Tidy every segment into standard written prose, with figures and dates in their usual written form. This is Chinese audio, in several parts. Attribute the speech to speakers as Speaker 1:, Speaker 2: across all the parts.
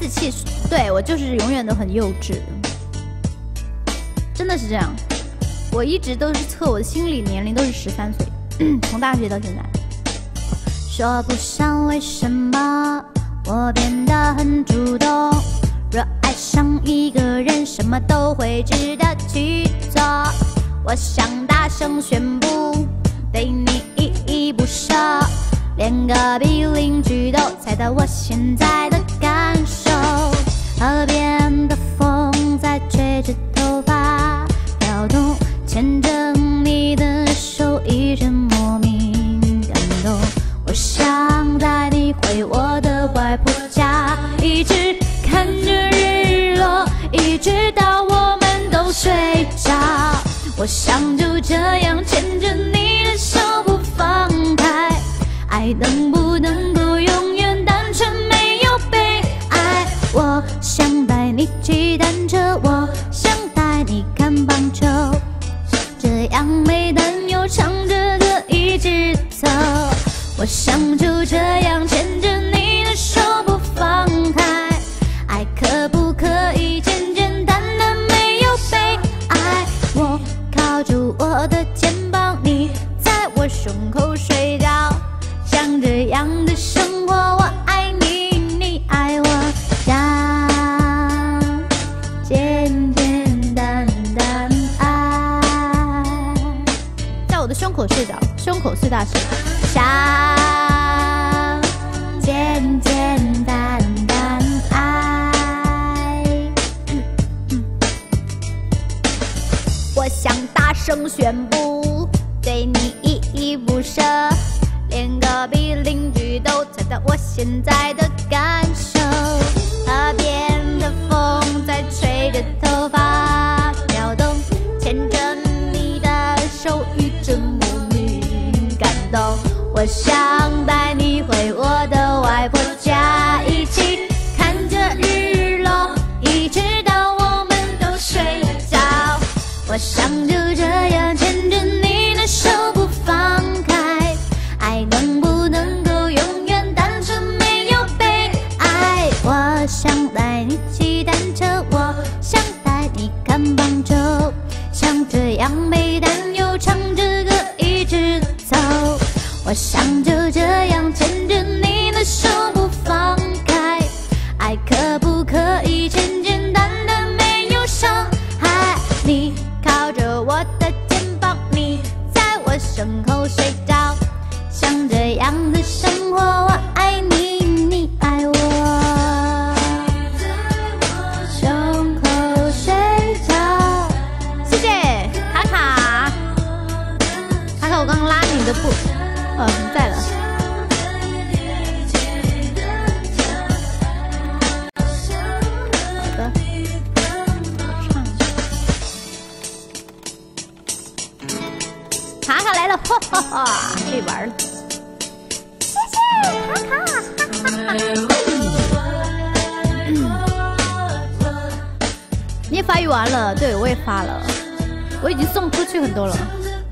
Speaker 1: 自气，对我就是永远都很幼稚，真的是这样。我一直都是测我的心理年龄都是13岁，从大学到现在。说不上为什么我变得很主动，若爱上一个人，什么都会值得去做。我想大声宣布，对你依依不舍，连隔壁邻居都猜到我现在的感受。河边的风在吹着头发飘动，牵着你的手，一阵莫名感动。我想带你回我的外婆家，一直看着日落，一直到我们都睡着。我想就这样牵着你的手不放开，爱能不能够永远单纯，没有被爱。我想带你骑单车，我想带你看棒球，这样没担忧，唱着歌一直走。我想就这样牵着你的手不放开，爱可不可以简简单单，没有被爱。我靠住我的肩膀，你在我胸口睡觉，像这样的生活，我爱你，你爱我，像简简单单爱，在我的胸口睡着，胸口碎大石，像简简单单爱。我想大声宣布，对你依依不舍，连隔壁邻居都猜到我现在的感受。河边的风在吹着头发飘动，牵着你的手，一阵莫名感动。我想带你回我的外婆家，一起看着日落，一直到我们都睡着。我想就这样牵着你的手不放开，爱能不能够永远单纯，没有被爱。我想带你骑单车，我想带你看棒球，像这样没担忧，唱着歌一直走。我想就这样牵着你的手不放开，爱可不可以简简单单，没有伤害。你靠着我的肩膀，你在我胸口睡着，像这样的生活，我爱你，你爱我，胸口睡着。谢谢卡卡，卡卡，我刚刚拉你的布，你在了。好的，唱。卡卡来了，哈哈哈，可以玩了。谢谢卡卡，哈哈哈。你也发育完了？对，我也发了，我已经送出去很多了。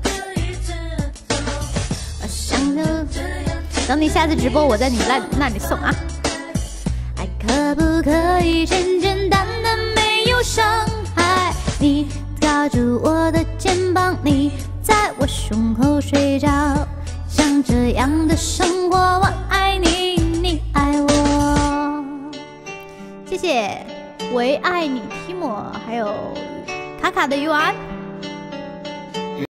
Speaker 1: 等你下次直播，我在你那里送啊。爱可不可以简简单单，没有伤害？你靠住我的肩膀，你在我胸口睡着，像这样的生活，我爱你，你爱我。谢谢唯爱你 Timo， 还有卡卡的 UI。